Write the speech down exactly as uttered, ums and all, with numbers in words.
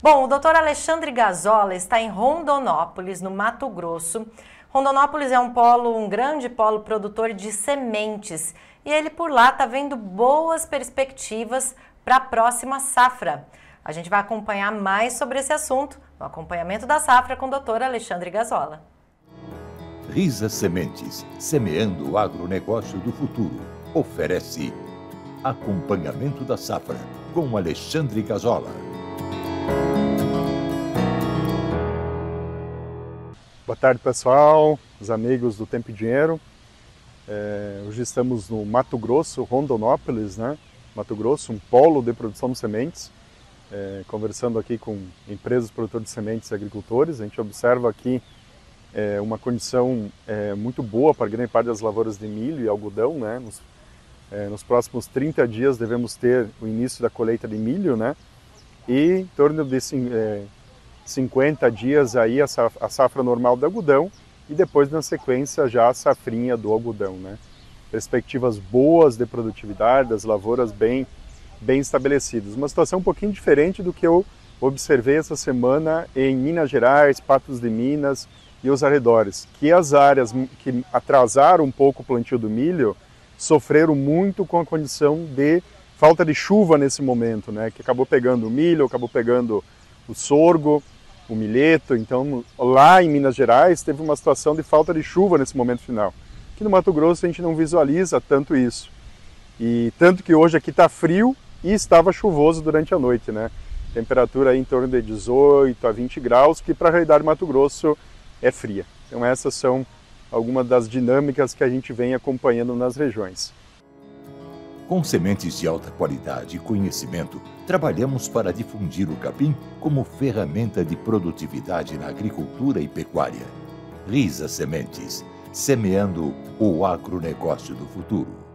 Bom, o doutor Alexandre Gazola está em Rondonópolis, no Mato Grosso. Rondonópolis é um polo, um grande polo produtor de sementes e ele por lá está vendo boas perspectivas para a próxima safra. A gente vai acompanhar mais sobre esse assunto no acompanhamento da safra com o doutor Alexandre Gazola. Risa Sementes, semeando o agronegócio do futuro, oferece acompanhamento da safra com Alexandre Gazola. Boa tarde, pessoal, os amigos do Tempo e Dinheiro. É, hoje estamos no Mato Grosso, Rondonópolis, né? Mato Grosso, um polo de produção de sementes. É, conversando aqui com empresas produtoras de sementes e agricultores, a gente observa aqui é, uma condição é, muito boa para grande parte das lavouras de milho e algodão, né? Nos, é, nos próximos trinta dias devemos ter o início da colheita de milho, né? E em torno de é, cinquenta dias aí a safra, a safra normal do algodão e depois na sequência já a safrinha do algodão, né? Perspectivas boas de produtividade, das lavouras bem bem estabelecidas. Uma situação um pouquinho diferente do que eu observei essa semana em Minas Gerais, Patos de Minas e os arredores, que as áreas que atrasaram um pouco o plantio do milho sofreram muito com a condição de falta de chuva nesse momento, né? Que acabou pegando o milho, acabou pegando o sorgo, o milheto. Então lá em Minas Gerais teve uma situação de falta de chuva nesse momento final. Aqui no Mato Grosso a gente não visualiza tanto isso. E tanto que hoje aqui está frio e estava chuvoso durante a noite, né? Temperatura aí em torno de dezoito a vinte graus, que para a realidade do Mato Grosso é fria. Então essas são algumas das dinâmicas que a gente vem acompanhando nas regiões. Com sementes de alta qualidade e conhecimento, trabalhamos para difundir o capim como ferramenta de produtividade na agricultura e pecuária. Risa Sementes, semeando o agronegócio do futuro.